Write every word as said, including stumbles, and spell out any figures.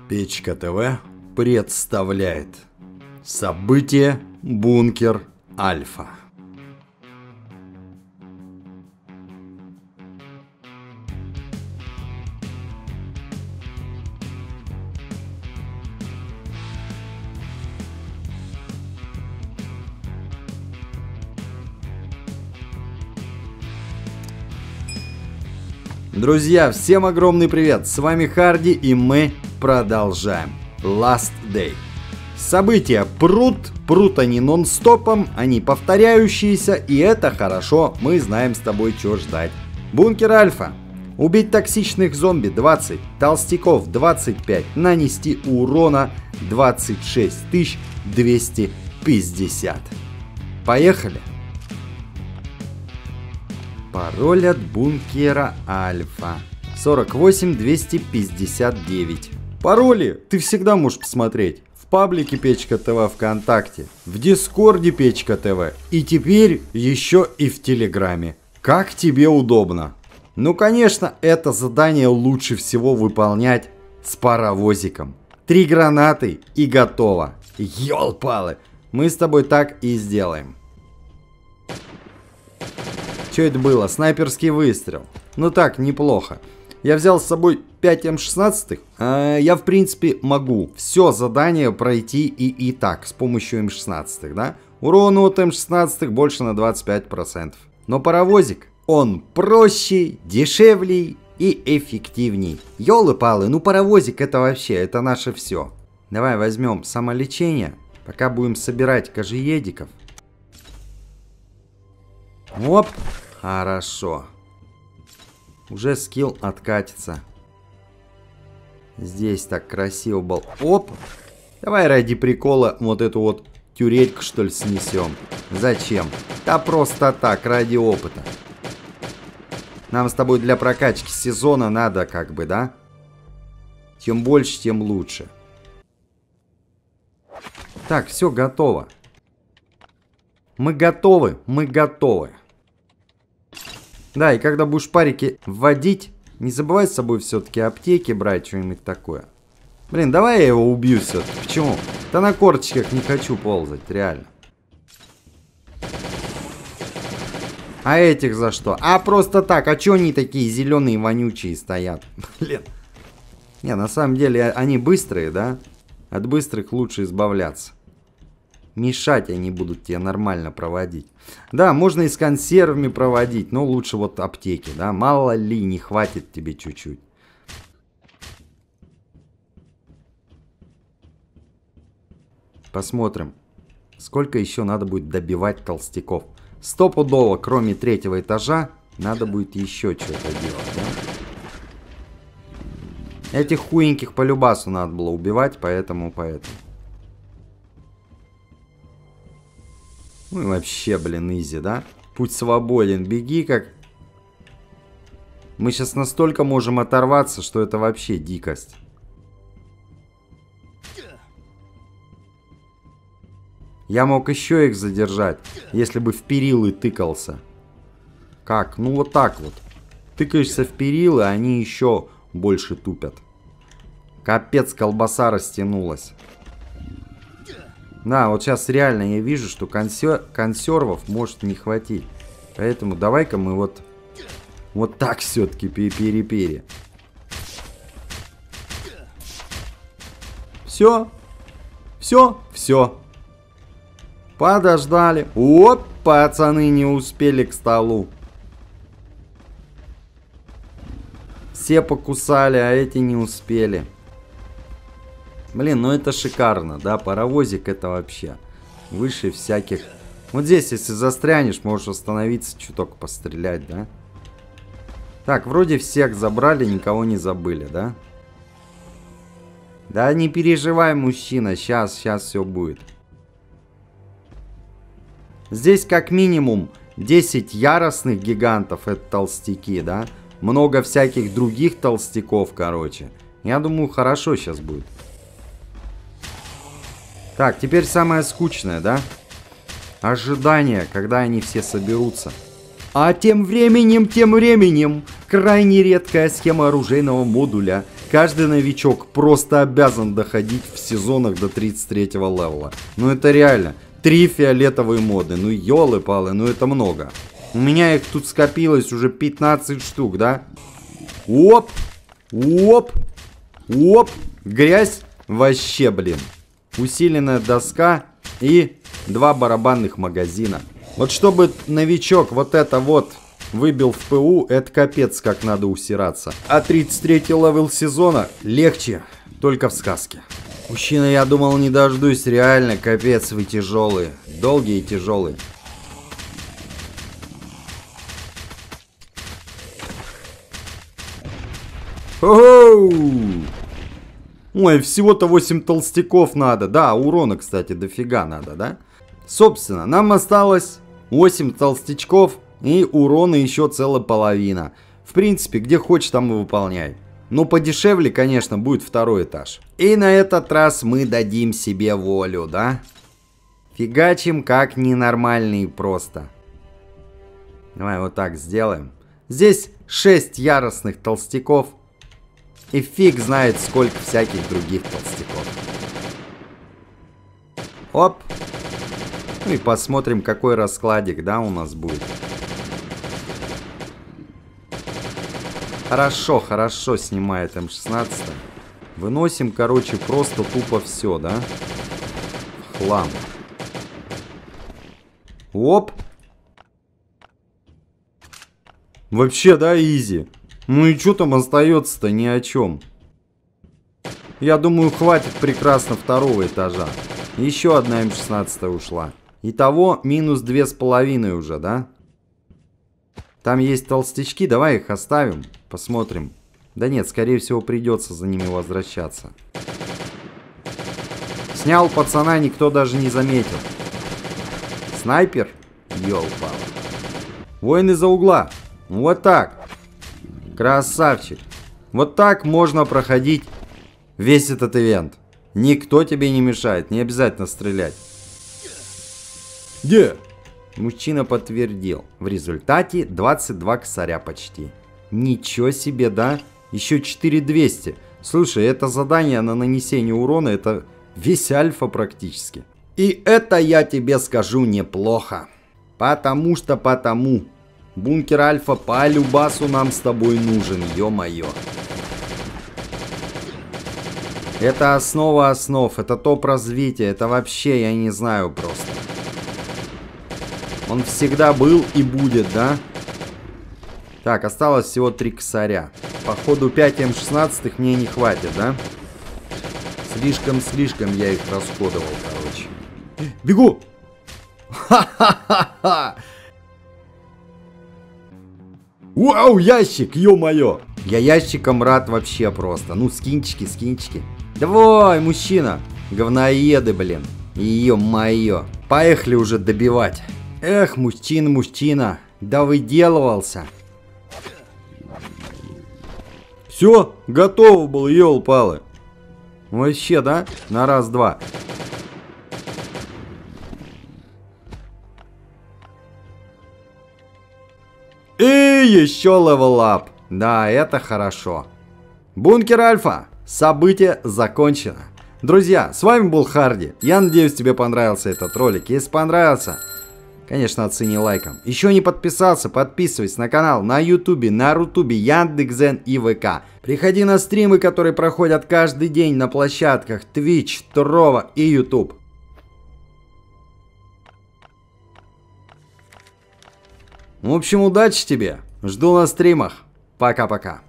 Печка ТВ представляет событие Бункер Альфа. Друзья, всем огромный привет! С вами Харди, и мы продолжаем. Last Day. События прут, прут они нон-стопом, они повторяющиеся, и это хорошо, мы знаем с тобой, что ждать. Бункер Альфа. Убить токсичных зомби двадцать, толстяков двадцать пять, нанести урона двадцать шесть тысяч двести пятьдесят. Поехали! Пароль от бункера Альфа сорок восемь двести пятьдесят девять. Пароли ты всегда можешь посмотреть в паблике Печка ТВ ВКонтакте, в Дискорде Печка ТВ и теперь еще и в Телеграме. Как тебе удобно. Ну, конечно, это задание лучше всего выполнять с паровозиком. Три гранаты и готово. Ёлпалы, мы с тобой так и сделаем. Что это было? Снайперский выстрел. Ну так, неплохо. Я взял с собой пять эм шестнадцать. А я, в принципе, могу все задание пройти и, и так, с помощью эм шестнадцать, да? Урон от эм шестнадцать больше на двадцать пять процентов. Но паровозик, он проще, дешевле и эффективней. Ёлы-палы, ну паровозик это вообще, это наше все. Давай возьмем самолечение, пока будем собирать кожеедиков. Оп. Хорошо. Уже скилл откатится. Здесь так красиво был. Оп. Давай ради прикола вот эту вот тюрельку, что ли, снесем. Зачем? Да просто так, ради опыта. Нам с тобой для прокачки сезона надо как бы, да? Чем больше, тем лучше. Так, все готово. Мы готовы, мы готовы. Да, и когда будешь парики вводить, не забывай с собой все-таки аптеки брать, что-нибудь такое. Блин, давай я его убью все-таки. Почему? Да на корточках не хочу ползать, реально. А этих за что? А просто так, а что они такие зеленые вонючие стоят? Блин. Не, на самом деле они быстрые, да? От быстрых лучше избавляться. Мешать они будут тебе нормально проводить. Да, можно и с консервами проводить, но лучше вот аптеки, да. Мало ли, не хватит тебе чуть-чуть. Посмотрим, сколько еще надо будет добивать толстяков. Стопудово, кроме третьего этажа, надо будет еще что-то делать, да? Этих хуеньких по любасу надо было убивать, поэтому, поэтому. Ну и вообще, блин, изи, да? Путь свободен, беги как... Мы сейчас настолько можем оторваться, что это вообще дикость. Я мог еще их задержать, если бы в перилы тыкался. Как? Ну вот так вот. Тыкаешься в перилы, они еще больше тупят. Капец, колбаса растянулась. Да, вот сейчас реально я вижу, что консер... консервов может не хватить. Поэтому давай-ка мы вот... Вот так все-таки перепери. Все. Все. Все. Подождали. Оп, пацаны не успели к столу. Все покусали, а эти не успели. Блин, ну это шикарно, да, паровозик это вообще выше всяких. Вот здесь, если застрянешь, можешь остановиться, чуток пострелять, да. Так, вроде всех забрали, никого не забыли, да. Да не переживай, мужчина, сейчас, сейчас все будет. Здесь как минимум десять яростных гигантов, это толстяки, да. Много всяких других толстяков, короче. Я думаю, хорошо сейчас будет. Так, теперь самое скучное, да? Ожидание, когда они все соберутся. А тем временем, тем временем, крайне редкая схема оружейного модуля Каждый новичок просто обязан доходить в сезонах до тридцать третьего левела. Ну это реально. Три фиолетовые моды. Ну ёлы-палы, ну это много. У меня их тут скопилось уже пятнадцать штук, да? Оп! Оп! Оп! Грязь вообще, блин. Усиленная доска и два барабанных магазина. Вот чтобы новичок вот это вот выбил в ПУ, это капец как надо усираться. А тридцать третий левел сезона легче только в сказке. Мужчина, я думал, не дождусь, реально, капец вы тяжелые. Долгие и тяжелые. Оу! Ой, всего-то восемь толстяков надо. Да, урона, кстати, дофига надо, да? Собственно, нам осталось восемь толстячков и урона еще целая половина. В принципе, где хочешь, там и выполняй. Но подешевле, конечно, будет второй этаж. И на этот раз мы дадим себе волю, да? Фигачим как ненормальные просто. Давай вот так сделаем. Здесь шесть яростных толстяков. И фиг знает, сколько всяких других толстяков. Оп. Ну и посмотрим, какой раскладик, да, у нас будет. Хорошо, хорошо снимает эм шестнадцать. Выносим, короче, просто тупо все, да? Хлам. Оп. Вообще, да, изи. Ну и что там остается-то, ни о чем. Я думаю, хватит прекрасно второго этажа. Еще одна эм шестнадцать ушла. Итого минус две с половиной уже, да? Там есть толстячки, давай их оставим. Посмотрим. Да нет, скорее всего придется за ними возвращаться. Снял пацана, никто даже не заметил. Снайпер? Ёлпал. Воин из-за угла. Вот так. Красавчик. Вот так можно проходить весь этот ивент. Никто тебе не мешает, не обязательно стрелять. Где? Мужчина подтвердил. В результате двадцать два косаря почти. Ничего себе, да? Еще четыре тысячи двести. Слушай, это задание на нанесение урона, это весь альфа практически. И это, я тебе скажу, неплохо. Потому что потому. Бункер альфа по любасу нам с тобой нужен, ё-моё. Это основа основ, это топ развития, это вообще, я не знаю просто. Он всегда был и будет, да? Так, осталось всего три косаря. Походу пять эм шестнадцать мне не хватит, да? Слишком-слишком я их расходовал, короче. Бегу! Ха-ха-ха-ха! Вау, ящик, ё-моё! Я ящиком рад вообще просто. Ну, скинчики, скинчики. Давай, мужчина! Говноеды, блин. Ё-моё. Поехали уже добивать. Эх, мужчина, мужчина. Да выделывался. Все, готово было, ёл-палы. Вообще, да? На раз-два. И еще левел-ап. Да, это хорошо. Бункер Альфа. Событие закончено. Друзья, с вами был Харди. Я надеюсь, тебе понравился этот ролик. Если понравился, конечно, оцени лайком. Еще не подписался, подписывайся на канал на Ютубе, на Рутубе, Яндекс.Зен и ВК. Приходи на стримы, которые проходят каждый день на площадках Twitch, Трова и YouTube. В общем, удачи тебе. Жду на стримах. Пока-пока.